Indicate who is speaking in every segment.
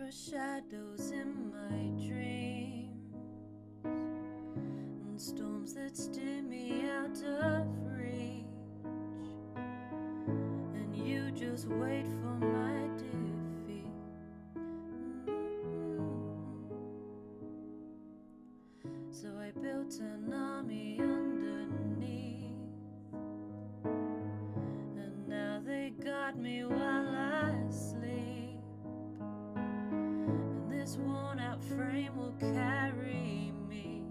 Speaker 1: are shadows in my dreams, and storms that steer me out of reach, and you just wait for my defeat. So I built an army underneath, and now they guard me while I sleep, and this worn out frame will carry me.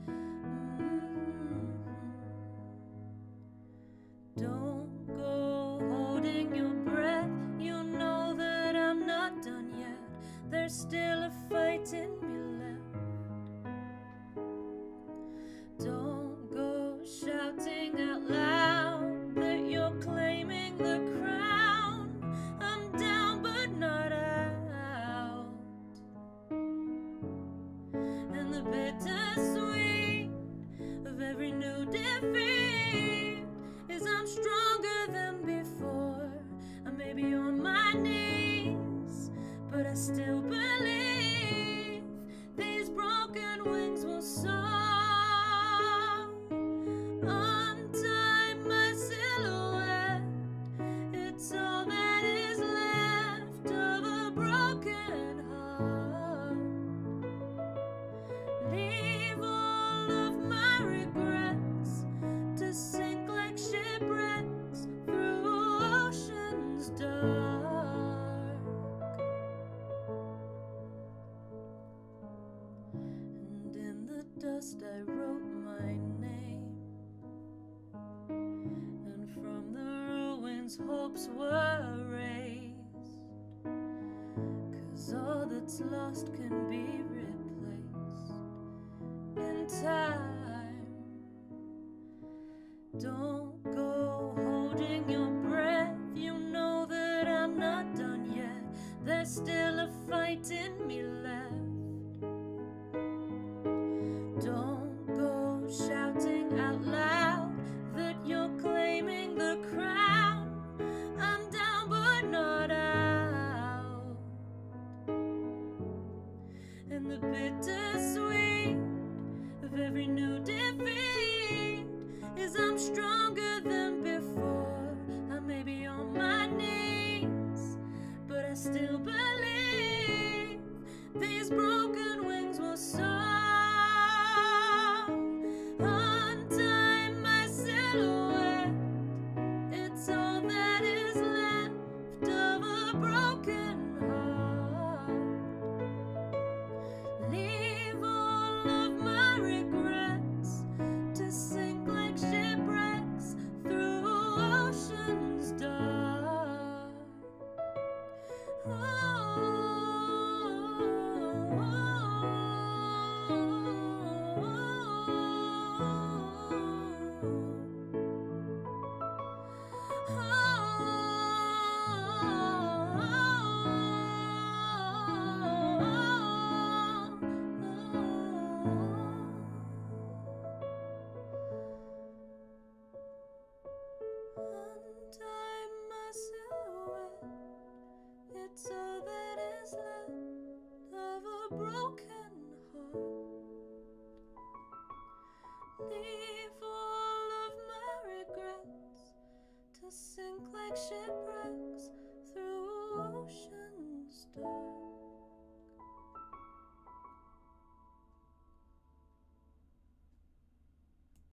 Speaker 1: Don't go holding your breath, you know that I'm not done yet. There's still a fight in me left. Don't go shouting out loud that you're claiming the crown. I'm down but not out, and the bittersweet of every new defeat is I'm stronger than before. I may be on my knees, but I still believe these broken wings will soar. Untie my silhouette, it's all that is left of a broken heart. Leave all of my regrets to sink like shipwrecks through oceans dark. And in the dust I wrote my name, and from the ruins hopes were raised, 'cause all that's lost can be replaced in time. Don't go holding your breath, you know that I'm not done yet. There's still a fight in me left. Don't go shouting out loud that you're claiming the crown. I'm down but not out, and the bittersweet of every new defeat is I'm stronger than before. I may be on my knees, but I still believe these broken wings will soar. Untie my silhouette, it's all that is left of a broken heart. Leave all of my regrets to sink like shipwrecks through oceans dark. Untie my silhouette, it's all that is left of a broken heart. Leave all of my regrets to sink like shipwrecks through oceans.